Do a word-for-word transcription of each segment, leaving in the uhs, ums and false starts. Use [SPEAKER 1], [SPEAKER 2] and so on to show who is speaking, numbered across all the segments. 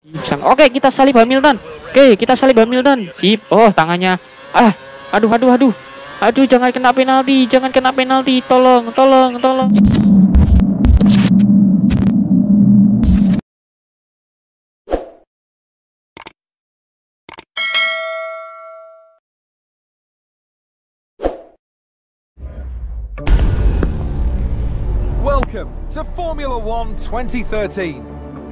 [SPEAKER 1] Sang. Oke, kita salib Hamilton. Oke, kita salib Hamilton. Sip. Oh, tangannya. Ah, aduh, aduh, aduh. Aduh, jangan kena penalti, jangan kena penalti. Tolong, tolong, tolong.
[SPEAKER 2] Welcome to Formula One twenty thirteen.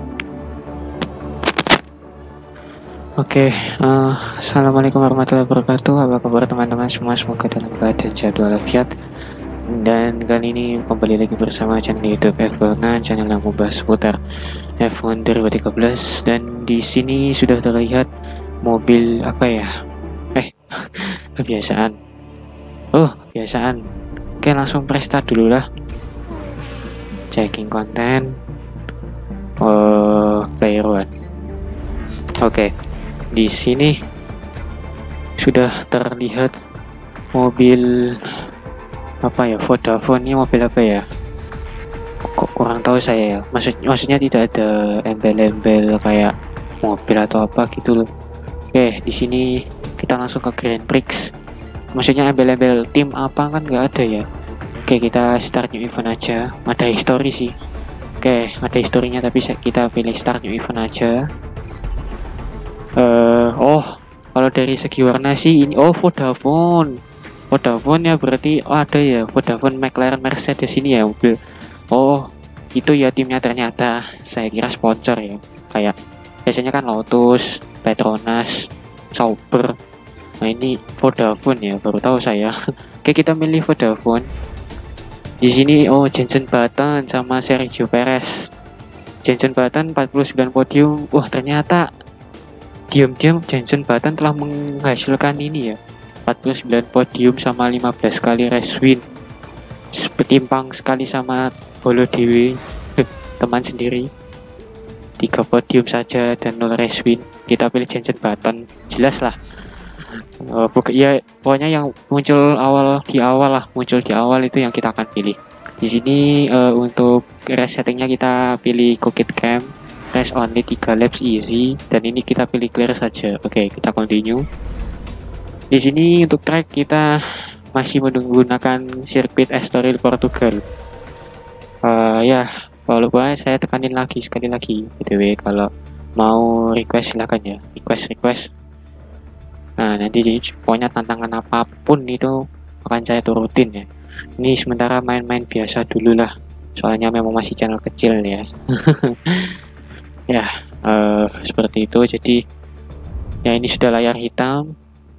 [SPEAKER 1] Oke, uh, assalamualaikum warahmatullahi wabarakatuh. Apa kabar teman-teman semua? Semoga dalam keadaan sehat walafiat. Dan kali ini kembali lagi bersama channel YouTube F satu, channel yang membahas seputar F satu dua ribu tiga belas. Dan di sini sudah terlihat mobil apa ya? Eh, kebiasaan. Oh, kebiasaan. Oke, langsung prestart dulu lah. Checking konten. Oh, player one. Oke. Di sini sudah terlihat mobil apa ya, Vodafone. Ini mobil apa ya? Kok kurang tahu saya ya. Maksud maksudnya tidak ada embel-embel kayak mobil atau apa gitu loh. Oke, di sini kita langsung ke Grand Prix. Maksudnya embel-embel tim apa kan nggak ada ya. Oke, kita start new event aja. Ada history sih. Oke, ada historinya tapi kita pilih start new event aja. Uh, oh, kalau dari segi warna sih ini, oh Vodafone, Vodafone ya berarti, oh ada ya Vodafone McLaren Mercedes ini ya mobil. Oh itu ya timnya ternyata, saya kira sponsor ya, kayak biasanya kan Lotus, Petronas, Sauber. Nah ini Vodafone ya, baru tahu saya. Oke, kita milih Vodafone. Di sini oh Jenson Button sama Sergio Perez. Jenson Button empat puluh sembilan podium. Wah ternyata diam-diam Jenson Button telah menghasilkan ini ya, empat puluh sembilan podium sama lima belas kali race win. Setimpang sekali sama Bolo Dewi, teman sendiri. Tiga podium saja dan nol race win. Kita pilih Jenson Button, jelas lah. Uh, bukan ya, pokoknya yang muncul awal di awal lah, muncul di awal itu yang kita akan pilih. Di sini uh, untuk race settingnya kita pilih Cockpit Cam. Race only tiga laps easy, dan ini kita pilih clear saja. Oke, kita continue. Di sini untuk track kita masih menggunakan sirkuit Estoril Portugal. Uh, ya, kalau lupa saya tekanin lagi sekali lagi. B T W kalau mau request silakan ya, request request. Nah nanti pokoknya tantangan apapun itu akan saya turutin ya. Ini sementara main-main biasa dulu lah, soalnya memang masih channel kecil ya. Ya, uh, seperti itu. Jadi ya ini sudah layar hitam.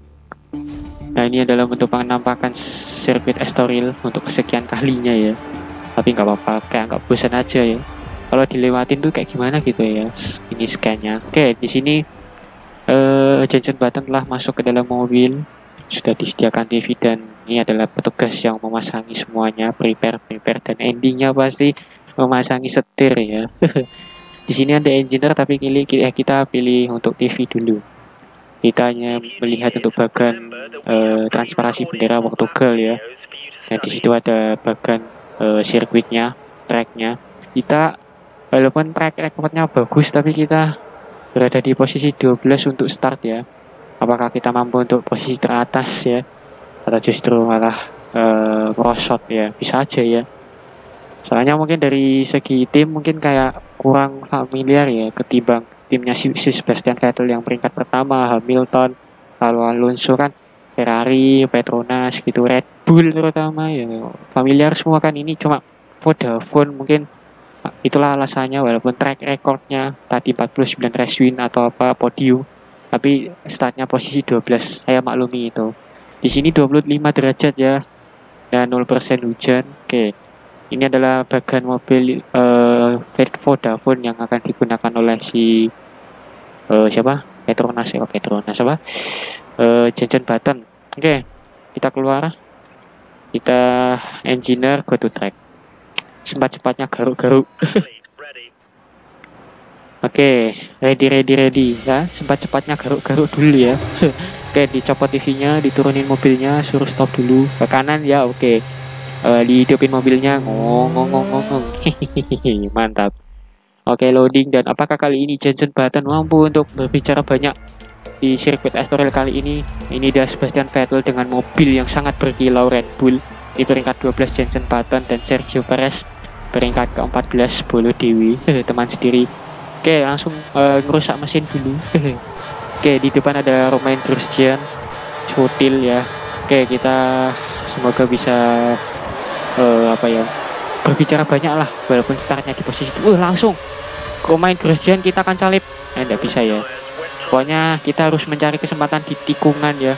[SPEAKER 1] Nah ini adalah bentuk penampakan sirkuit Estoril untuk kesekian kalinya ya. Tapi nggak apa-apa, kayak nggak bosan aja ya. Kalau dilewatin tuh kayak gimana gitu ya. Ini scan-nya. Oke, di sini uh, Jenson Button telah masuk ke dalam mobil. Sudah disediakan T V dan ini adalah petugas yang memasangi semuanya, prepare prepare dan endingnya pasti memasangi setir ya. Di sini ada engineer tapi pilih kita pilih untuk T V dulu. Kita hanya melihat untuk bagian uh, transparansi bendera Portugal ya. Dan di situ ada bagian uh, sirkuitnya, tracknya. Kita walaupun track recordnya bagus tapi kita berada di posisi dua belas untuk start ya. Apakah kita mampu untuk posisi teratas ya? Atau justru malah uh, merosot ya? Bisa aja ya. Soalnya mungkin dari segi tim mungkin kayak kurang familiar ya ketimbang timnya si, si Sebastian Vettel yang peringkat pertama, Hamilton, lalu Alonso kan Ferrari, Petronas gitu, Red Bull terutama ya familiar semua kan. Ini cuma Vodafone, mungkin itulah alasannya walaupun track recordnya tadi empat puluh sembilan race win atau apa podium, tapi startnya posisi dua belas, saya maklumi itu. Di sini dua puluh lima derajat ya dan nol persen hujan. Oke. Ini adalah bagian mobil uh, Vodafone yang akan digunakan oleh si uh, siapa? Petronas ya, Petronas apa? Uh, Jenson Button. Oke, kita keluar. Kita engineer go to track. Sempat-cepatnya garuk-garuk. Oke, ready ready ready ya. Sempat-cepatnya garuk-garuk dulu ya. Oke, dicopot T V-nya, diturunin mobilnya, suruh stop dulu ke kanan ya. Oke. Uh, dihidupin mobilnya, ngong ngong ngong ngong. Mantap. Oke, loading. Dan apakah kali ini Jenson Button mampu untuk berbicara banyak di sirkuit Estoril kali ini? Ini dia Sebastian Vettel dengan mobil yang sangat berkilau Red Bull. Di peringkat dua belas Jenson Button dan Sergio Perez peringkat ke empat belas Bolo Dewi, teman sendiri. Oke, langsung uh, ngerusak mesin dulu. Oke, di depan ada Romain Grosjean, Sutil ya. Oke, kita semoga bisa uh, apa ya berbicara banyak lah, walaupun startnya di posisi uh langsung Romain Grosjean kita akan salip. Eh, enggak bisa ya. Pokoknya kita harus mencari kesempatan di tikungan ya.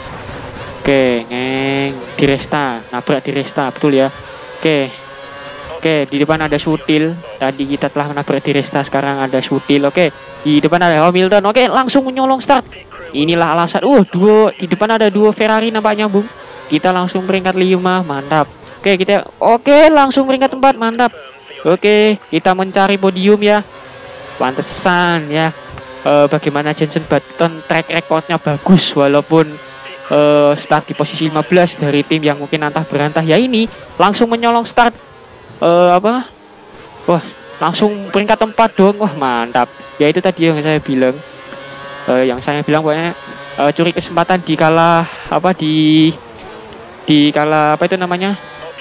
[SPEAKER 1] Oke, ngeng di resta, nabrak di resta, betul ya. Oke. Oke, di depan ada Sutil. Tadi kita telah menabrak di resta, sekarang ada Sutil. Oke, di depan ada Hamilton. Oke, langsung menyolong start. Inilah alasan. Uh, duo di depan ada dua Ferrari nampaknya, Bung. Kita langsung peringkat lima, mantap. Oke, kita oke, langsung peringkat empat, mantap. Oke, kita mencari podium ya. Pantesan ya. Uh, bagaimana Jenson Button track recordnya bagus walaupun uh, start di posisi lima belas dari tim yang mungkin antah berantah ya, ini langsung menyolong start uh, apa wah langsung peringkat empat dong. Wah mantap ya, itu tadi yang saya bilang uh, yang saya bilang pokoknya uh, curi kesempatan di kala apa di di kala apa itu namanya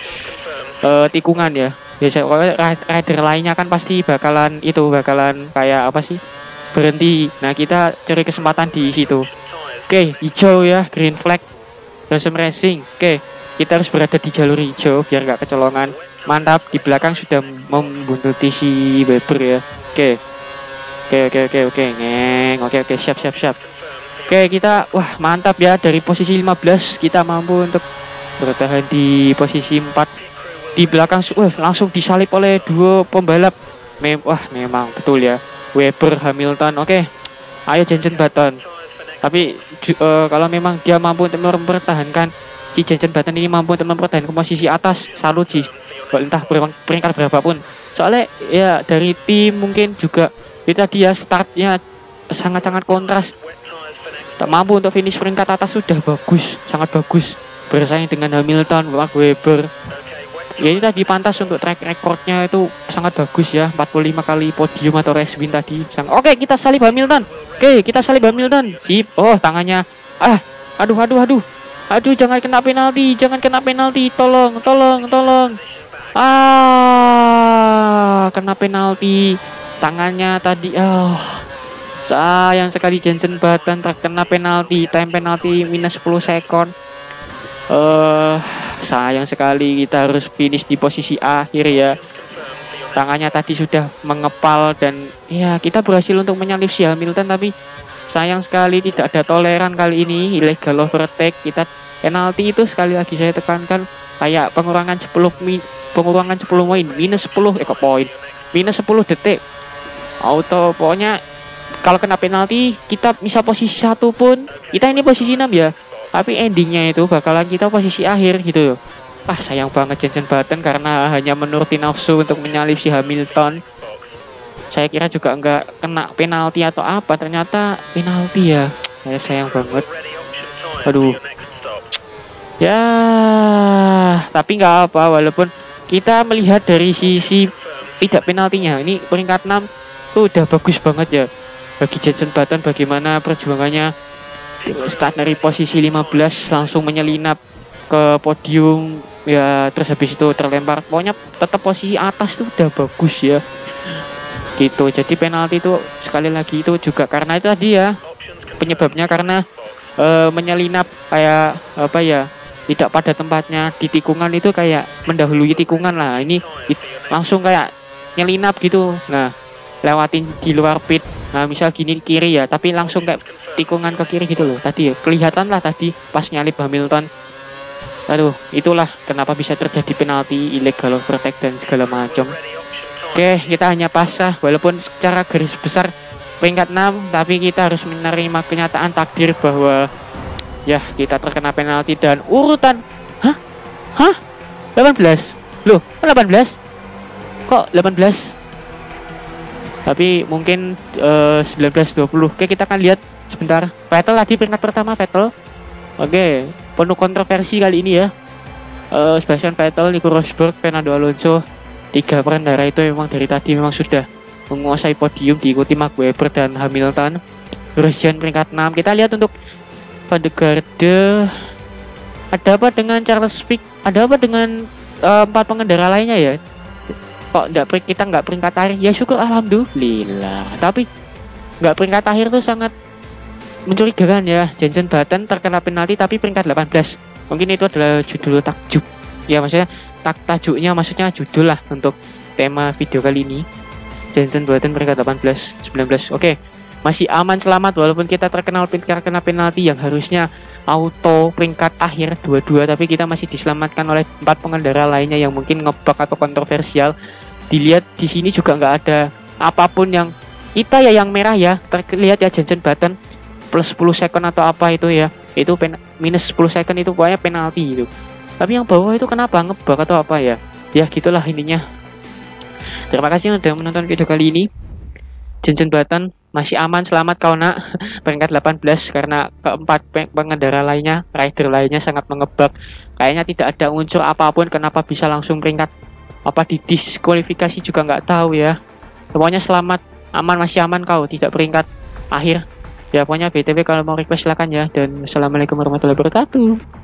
[SPEAKER 1] uh, tikungan ya. Biasa rider lainnya kan pasti bakalan itu bakalan kayak apa sih, berhenti. Nah, kita cari kesempatan di situ. Oke, hijau ya, green flag Blossom Racing. Oke, kita harus berada di jalur hijau biar nggak kecolongan. Mantap, di belakang sudah membuntuti si Weber ya. Oke. Oke, oke, oke, oke, ngeng. Oke, oke, siap, siap, siap. Oke, kita wah, mantap ya, dari posisi lima belas kita mampu untuk bertahan di posisi empat. Di belakang wah, langsung disalip oleh dua pembalap. Mem wah, memang betul ya. Weber, Hamilton. Oke, ayo Jenson Button. Tapi uh, kalau memang dia mampu untuk mempertahankan, si Jenson Button ini mampu untuk mempertahankan posisi atas, salut sih. Entah peringkat berapapun. Soalnya ya dari tim mungkin juga itu tadi ya, startnya sangat-sangat kontras. Tak mampu untuk finish peringkat atas sudah bagus, sangat bagus. Bersaing dengan Hamilton, Mark Webber. Ya ini tadi pantas untuk track recordnya itu sangat bagus ya, empat puluh lima kali podium atau race win tadi. Oke, kita salib Hamilton. Oke, kita salib Hamilton. Sip. Oh, tangannya. Ah, aduh, aduh, aduh. Aduh, jangan kena penalti, jangan kena penalti. Tolong, tolong, tolong. Ah, kena penalti. Tangannya tadi. Oh, sayang sekali Jenson Button terkena penalti. Time penalti minus sepuluh sekon. Eh, uh, sayang sekali kita harus finish di posisi akhir ya. Tangannya tadi sudah mengepal dan ya kita berhasil untuk menyalip si Hamilton, tapi sayang sekali tidak ada toleran kali ini, illegal overtake. Kita penalti itu sekali lagi saya tekankan kayak pengurangan sepuluh min, pengurangan sepuluh poin, minus sepuluh eh kok poin. Minus sepuluh detik. Auto pokoknya kalau kena penalti kita bisa posisi satu pun. Kita ini posisi enam ya. Tapi endingnya itu bakalan kita posisi akhir gitu. Ah, sayang banget Jenson Button karena hanya menuruti nafsu untuk menyalip si Hamilton. Saya kira juga enggak kena penalti atau apa, ternyata penalti ya. Saya sayang banget. Aduh. Ya, tapi nggak apa, walaupun kita melihat dari sisi tidak penaltinya. Ini peringkat enam tuh udah bagus banget ya. Bagi Jenson Button bagaimana perjuangannya. Start dari posisi lima belas langsung menyelinap ke podium ya, terus habis itu terlempar. Pokoknya tetap posisi atas tuh udah bagus ya gitu. Jadi penalti itu sekali lagi itu juga karena itu tadi ya, penyebabnya karena e, menyelinap kayak apa ya, tidak pada tempatnya di tikungan itu, kayak mendahului tikungan lah. Ini it, langsung kayak nyelinap gitu. Nah, lewatin di luar pit. Nah, misal gini kiri ya, tapi langsung kayak tikungan ke kiri gitu loh. Tadi ya, kelihatan lah tadi pas nyalip Hamilton. Aduh, itulah kenapa bisa terjadi penalti, illegal overtake dan segala macam. Oke, kita hanya pasrah walaupun secara garis besar peringkat enam, tapi kita harus menerima kenyataan takdir bahwa ya kita terkena penalti dan urutan. Hah? Hah? delapan belas? Loh, delapan belas? Kok delapan belas? Tapi mungkin uh, sembilan belas dua puluh. Oke, kita akan lihat sebentar. Vettel tadi peringkat pertama, Vettel. Oke, penuh kontroversi kali ini ya. Uh, Sebastian Vettel, Nico Rosberg, Fernando Alonso. Tiga pengendara itu memang dari tadi memang sudah menguasai podium diikuti Mark Webber dan Hamilton. Grosjean peringkat enam. Kita lihat untuk Van de Garde, ada apa dengan Charles Pic, ada apa dengan uh, empat pengendara lainnya ya, kok enggak, kita nggak peringkat akhir ya, syukur alhamdulillah, tapi nggak peringkat akhir tuh sangat mencurigakan ya. Jensen Button terkena penalti tapi peringkat delapan belas, mungkin itu adalah judul takjub ya, maksudnya tak tajuknya maksudnya judul lah untuk tema video kali ini. Jensen Button peringkat delapan belas, sembilan belas, oke, masih aman selamat walaupun kita terkenal terkena penalti yang harusnya auto peringkat akhir dua-dua, tapi kita masih diselamatkan oleh empat pengendara lainnya yang mungkin ngebug atau kontroversial. Dilihat di sini juga nggak ada apapun yang kita ya, yang merah ya terlihat ya, Jensen Button plus sepuluh second atau apa itu ya, itu pen, minus sepuluh second itu pokoknya penalti itu. Tapi yang bawah itu kenapa ngebug atau apa ya, ya gitulah intinya. Terima kasih sudah menonton video kali ini. Jensen Button masih aman selamat kau nak, peringkat delapan belas, karena keempat pengendara lainnya, rider lainnya sangat mengebak. Kayaknya tidak ada unsur apapun kenapa bisa langsung peringkat apa didiskualifikasi juga nggak tahu ya. Semuanya selamat, aman, masih aman kau, tidak peringkat akhir. Ya pokoknya B T W kalau mau request silakan ya, dan wassalamualaikum warahmatullahi wabarakatuh.